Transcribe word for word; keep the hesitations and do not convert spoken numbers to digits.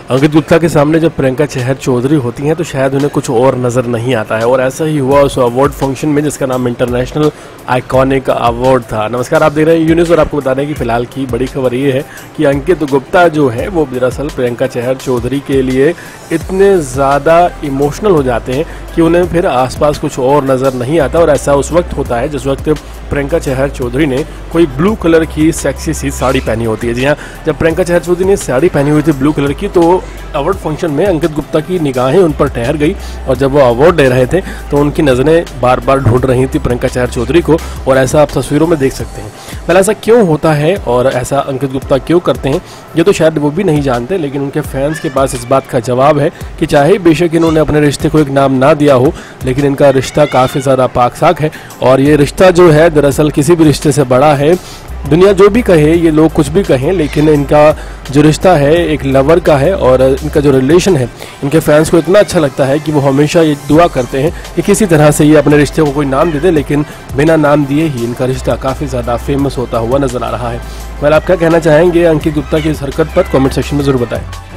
अंकित गुप्ता के सामने जब प्रियंका चहर चौधरी होती हैं तो शायद उन्हें कुछ और नज़र नहीं आता है, और ऐसा ही हुआ उस अवार्ड फंक्शन में जिसका नाम इंटरनेशनल आइकॉनिक अवार्ड था। नमस्कार, आप देख रहे हैं यूनिस और आपको बता दें कि फिलहाल की बड़ी खबर ये है कि अंकित गुप्ता जो है वो दरअसल प्रियंका चहर चौधरी के लिए इतने ज़्यादा इमोशनल हो जाते हैं कि उन्हें फिर आसपास कुछ और नज़र नहीं आता। और ऐसा उस वक्त होता है जिस वक्त प्रियंका चहर चौधरी ने कोई ब्लू कलर की सेक्सी सी साड़ी पहनी होती है। जी हाँ, जब प्रियंका चहर चौधरी ने साड़ी पहनी हुई थी ब्लू कलर की तो अवार्ड फंक्शन में अंकित गुप्ता की निगाहें उन पर ठहर गई, और जब वो अवार्ड दे रहे थे तो उनकी नज़रें बार बार ढूंढ रही थी प्रियंका चहर चौधरी को, और ऐसा आप तस्वीरों में देख सकते हैं। पहले ऐसा क्यों होता है और ऐसा अंकित गुप्ता क्यों करते हैं ये तो शायद वो भी नहीं जानते, लेकिन उनके फैंस के पास इस बात का जवाब है कि चाहे बेशक इन्होंने अपने रिश्ते को एक नाम ना दिया हो, लेकिन इनका रिश्ता काफ़ी ज़्यादा पाक साक है। और ये रिश्ता जो है दरअसल किसी भी रिश्ते से बड़ा है। दुनिया जो भी कहे, ये लोग कुछ भी कहें, लेकिन इनका जो रिश्ता है एक लवर का है, और इनका जो रिलेशन है इनके फैंस को इतना अच्छा लगता है कि वो हमेशा ये दुआ करते हैं कि किसी तरह से ये अपने रिश्ते को कोई नाम दे दे, लेकिन बिना नाम दिए ही इनका रिश्ता काफ़ी ज़्यादा फेमस होता हुआ नजर आ रहा है। वेल, आप क्या कहना चाहेंगे अंकित गुप्ता की इस हरकत पर? कमेंट सेक्शन में ज़रूर बताएं।